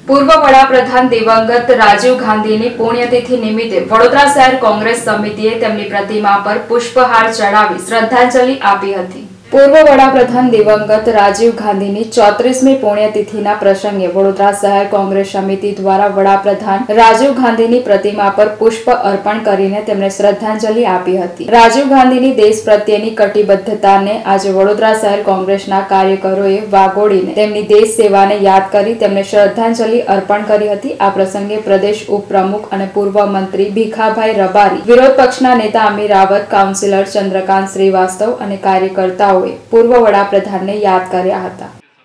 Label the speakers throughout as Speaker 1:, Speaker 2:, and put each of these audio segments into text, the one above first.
Speaker 1: પૂર્વ વડાપ્રધાન દિવંગત રાજીવ ગાંધીની પુણ્યતિથિ નિમિત્તે વડોદરા શહેર કોંગ્રેસ સમિતિએ તેમની પ્રતિમા પર પુષ્પહાર ચઢાવી શ્રદ્ધાંજલિ આપી હતી। પૂર્વ વડાપ્રધાન દિવંગત રાજીવ ગાંધીની 34મી પુણ્યતિથિના પ્રસંગે વડોદરા શહેર કોંગ્રેસ સમિતિ દ્વારા વડાપ્રધાન રાજીવ ગાંધીની પ્રતિમા પર પુષ્પ અર્પણ કરીને તેમને શ્રદ્ધાંજલિ આપી હતી। રાજીવ ગાંધીની દેશ પ્રત્યેની કટિબદ્ધતાને આજે વડોદરા શહેર કોંગ્રેસના કાર્યકરોએ વાગોળીને તેમની દેશ સેવાને યાદ કરી તેમને શ્રદ્ધાંજલિ અર્પણ કરી હતી। આ પ્રસંગે પ્રદેશ ઉપપ્રમુખ અને પૂર્વ મંત્રી ભીખાભાઈ રબારી, વિરોધ પક્ષના નેતા અમીર રાવત, કાઉન્સિલર ચંદ્રકાંત શ્રીવાસ્તવ અને કાર્યકર્તાઓ पूर्व वडाप्रधान ने याद कर्या हता।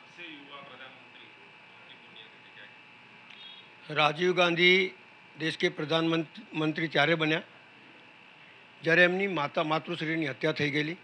Speaker 2: राजीव गांधी देश के प्रधानमंत्री त्यारे बन्या ज्यारे एमनी मातृश्रीनी हत्या थई गयेली।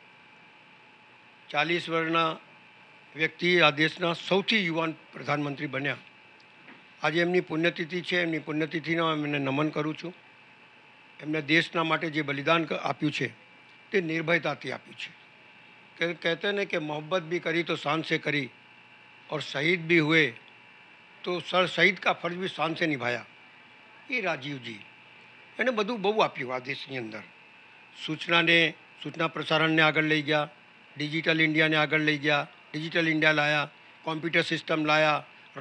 Speaker 2: 40 वर्षना व्यक्ति आ देशना सौथी युवान प्रधानमंत्री बन्या। आज एमनी पुण्यतिथि छे। एमनी पुण्यतिथिनो एमने नमन करूँ छूँ। एमने देशना माटे जे बलिदान आप्युं छे ते निर्भयताथी आप्युं छे। कहते हैं कि मोहब्बत भी करी तो शान से करी और शहीद भी हुए तो शहीद का फर्ज भी शान से निभाया। ये राजीव जी एने बधु बहु आप्युं आ देशनी अंदर। सूचना प्रसारण ने आगळ लई गया, डिजिटल इंडिया ने आगळ लई गया, डिजिटल इंडिया लाया, कॉम्प्यूटर सिस्टम लाया,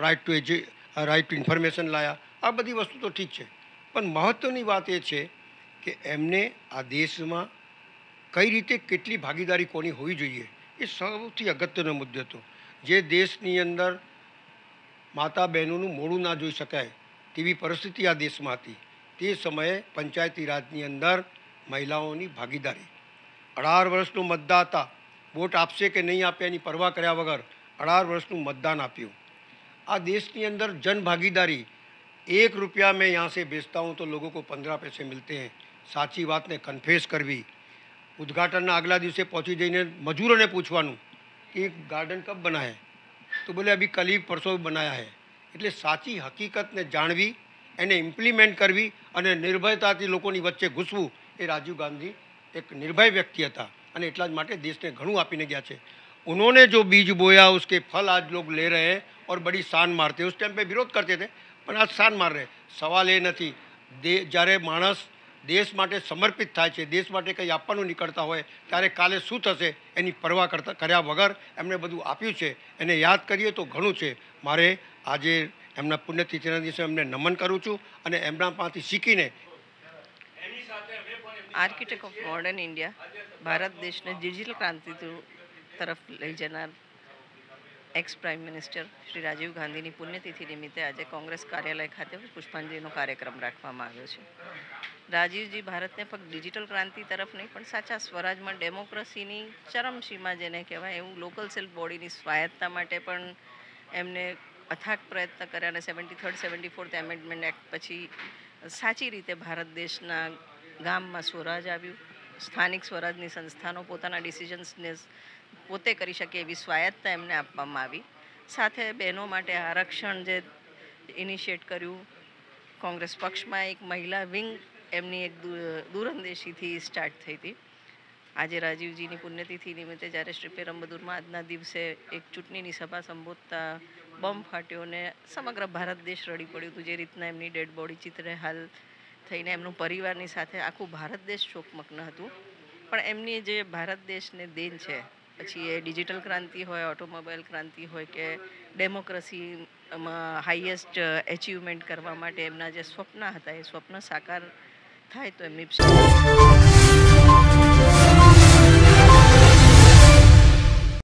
Speaker 2: राइट टू इन्फॉर्मेशन लाया। आ बधी वस्तु तो ठीक है, पण महत्वनी बात ए छे कि एमने आ देश में कई रीते केटली भागीदारी कोनी होवी जोईए ए सौथी अगत्यनो मुद्दो हतो। जे देशनी अंदर माता बहनों मोड़ुं ना जोई शकाय तेवी परिस्थिति आ देश में हती। ते समये पंचायती राजनी अंदर महिलाओनी भागीदारी 18 वर्षनु मतदाता वोट आपशे के नहीं आपे एनी परवाह कर्या वगर 18 वर्षनु मतदान आप्युं। आ देशनी अंदर जन भागीदारी 1 रुपया में यहाँ से बेचता हूँ तो लोगों को 15 पैसे मिलते हैं। साची बात ने कन्फेस करवी। उद्घाटन आगला दिवसे पहुँची जईने मजूरों ने पूछवानुं कि गार्डन कब बना है, तो बोले अभी कल ही परसों बनाया है। एटले साची हकीकत ने जाणवी, एने इम्प्लीमेंट करवी अने निर्भयताथी लोकोनी वच्चे घुसवुं ए राजीव गांधी एक निर्भय व्यक्ति हता अने एटला ज माटे देशने घणुं आपीने गया छे। उन्होंने जो बीज बोया उसके फल आज लोग ले रहे हैं और बड़ी शान मारते। उस टाइम पे विरोध करते थे पण आज शान मार रहे। सवाल ए नथी ज्यारे माणस देश माटे समर्पित थाय छे, देश माटे कंई आपवानुं निकळता होय त्यारे काले शुं थशे एनी परवाह कर्या वगर एमणे बधुं आप्युं छे। एने याद करीए तो घणुं छे। मारे आजे एमना पुण्यतिथिना दिवसे एमने नमन करूं छुं अने एमना पासेथी शीखीने
Speaker 3: architect of modern India Bharat देश ने डिजिटल क्रांति तरफ लई जनार ex prime minister Shri Rajiv Gandhi की पुण्यतिथि निमित्ते आज कांग्रेस कार्यालय खाते पुष्पांजलि कार्यक्रम राखवामां आव्यो छे। राजीव जी भारत ने फक्त डिजिटल क्रांति तरफ नहीं पण साचा स्वराज में डेमोक्रेसी चरम सीमा जेने कहेवाय एवं लोकल सेल्फ बॉडी की स्वायत्ता माटे पण एमने अथाक प्रयत्न कर्या अने 73rd 74th एमेन्डमेंट एक्ट पछी साची रीते भारत देशना गाम में स्वराज आव्युं। स्थानिक स्वराजनी संस्थानो पोताना डिसिजन्स ने पोते करी शके एवी स्वायत्ता एमने आपवामां आवी। साथे बहनों माटे आरक्षण जे इनिशिएट कर्युं। कांग्रेस पक्ष में एक महिला विंग एमनी एक दूरंदेशी थी स्टार्ट थई थी। आज राजीवजी की पुण्यतिथि निमित्ते ज्यारे श्री पेरम्बदूर में आजना दिवसे एक चूंटणीनी सभा संबोधता बम फाट्यो ने समग्र भारत देश रड़ी पड्युं हतुं। जे रीतना एमनी डेड बॉडी चित्रे हाल थईने एमनुं परिवारनी साथे आखुं भारत देश शोकमग्न हतुं। पण एमनी जे भारत देशने देन छे पछी ए डिजिटल क्रांति होय, ऑटोमोबाइल क्रांति होय के डेमोक्रेसी हाईएस्ट एचीवमेंट करवा माटे एमना जे स्वप्न हता ए स्वप्न साकार थाय तो एमनी